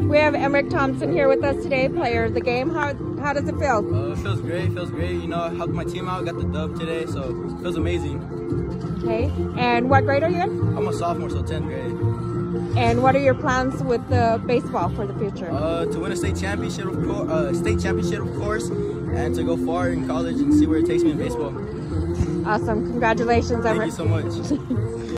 We have Emrick Thompson here with us today, player of the game. How does it feel? It feels great. You know, I helped my team out, got the dub today, so it feels amazing. Okay, and what grade are you in? I'm a sophomore, so 10th grade. And what are your plans with the baseball for the future? To win a state championship, of course, and to go far in college and see where it takes me in baseball. Awesome. Congratulations, Emrick. Thank you so much.